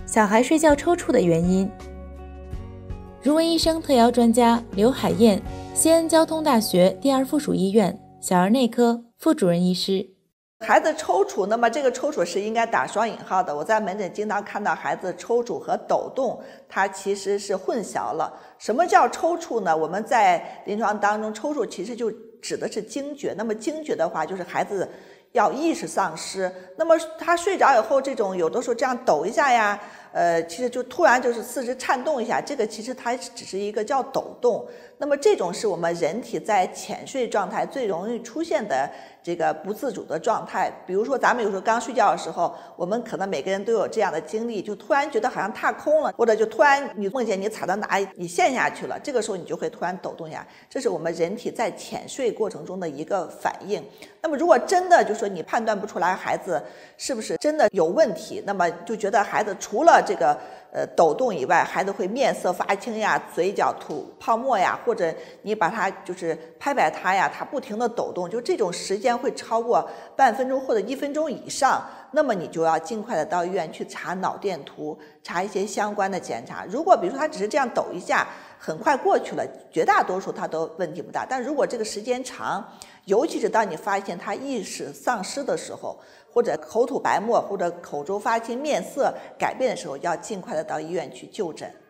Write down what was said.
小孩睡觉抽搐的原因。如闻医生特邀专家刘海燕，西安交通大学第二附属医院小儿内科副主任医师。 孩子抽搐，那么这个抽搐是应该打双引号的。我在门诊经常看到孩子抽搐和抖动，它其实是混淆了。什么叫抽搐呢？我们在临床当中，抽搐其实就指的是惊厥。那么惊厥的话，就是孩子要意识丧失。那么他睡着以后，这种有的时候这样抖一下呀，其实就突然就是四肢颤动一下，这个其实它只是一个叫抖动。那么这种是我们人体在浅睡状态最容易出现的这个不自主的状态。比如说咱们有时候刚睡觉的时候，我们可能每个人都有这样的经历，就突然觉得好像踏空了，或者就突然你梦见你踩到哪里，你陷下去了，这个时候你就会突然抖动一下，这是我们人体在浅睡过程中的一个反应。那么如果真的就说你判断不出来孩子是不是真的有问题，那么就觉得孩子除了这个抖动以外，孩子会面色发青呀，嘴角吐泡沫呀，或者你把他就是拍拍他呀，他不停的抖动，就这种时间会超过半分钟或者1分钟以上，那么你就要尽快的到医院去查脑电图，查一些相关的检查。如果比如说他只是这样抖一下，很快过去了，绝大多数他都问题不大。但如果这个时间长，尤其是当你发现他意识丧失的时候，或者口吐白沫，或者口周发青、面色改变的时候，要尽快的到医院去就诊。